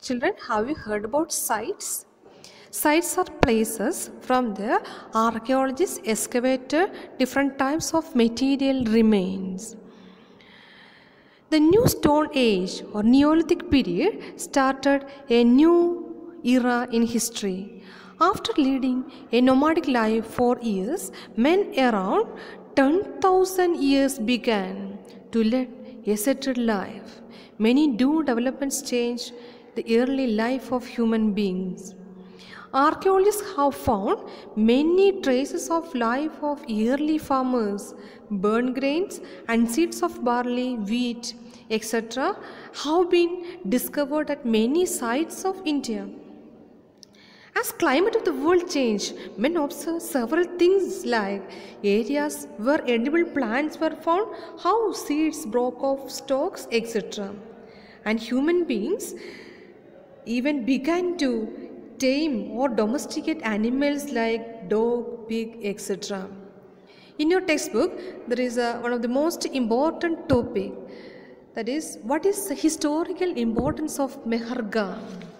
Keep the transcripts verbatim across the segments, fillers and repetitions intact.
Children, have you heard about sites? Sites are places from the archaeologists excavated different types of material remains. The New Stone Age or Neolithic period started a new era in history. After leading a nomadic life for years, men around ten thousand years began to lead a settled life. Many new developments changed the early life of human beings. Archaeologists have found many traces of life of early farmers. Burnt grains and seeds of barley, wheat, et cetera have been discovered at many sites of India. As climate of the world changed, men observed several things like areas where edible plants were found, how seeds broke off stalks, et cetera. And human beings even began to tame or domesticate animals like dog, pig, et cetera. In your textbook, there is a, one of the most important topic, that is, what is the historical importance of Mehrgarh?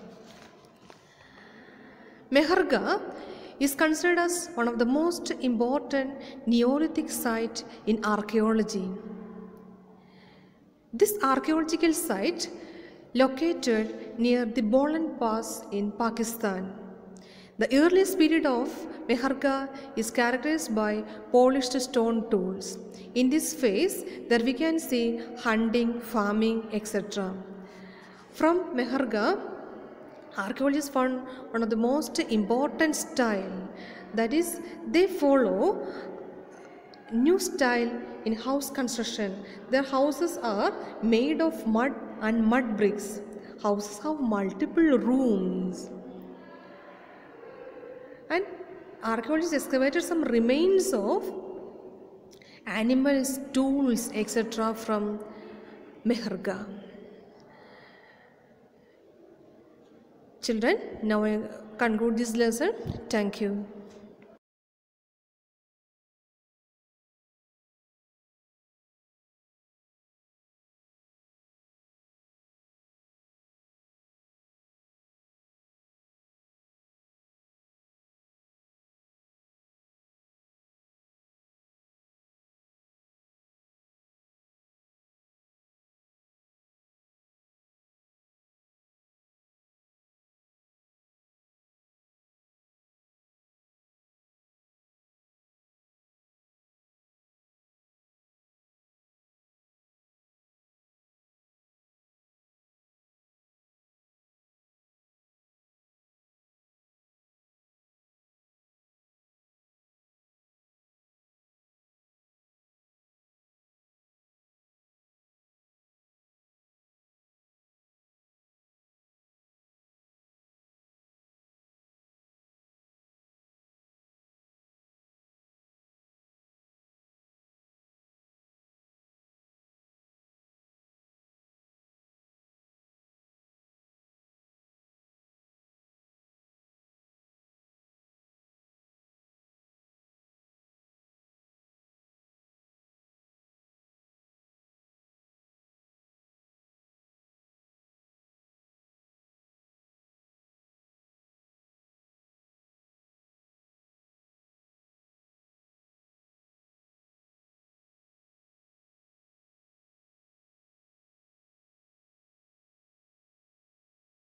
Mehrgarh is considered as one of the most important Neolithic site in archaeology. This archaeological site located near the Bolan Pass in Pakistan. The earliest period of Mehrgarh is characterized by polished stone tools. In this phase, there we can see hunting, farming, et cetera. From Mehrgarh, archaeologists found one of the most important style, that is, they follow new style in house construction. Their houses are made of mud and mud bricks. Houses have multiple rooms. And archaeologists excavated some remains of animals, tools, et cetera from Mehrgarh. Children, now I conclude this lesson. Thank you.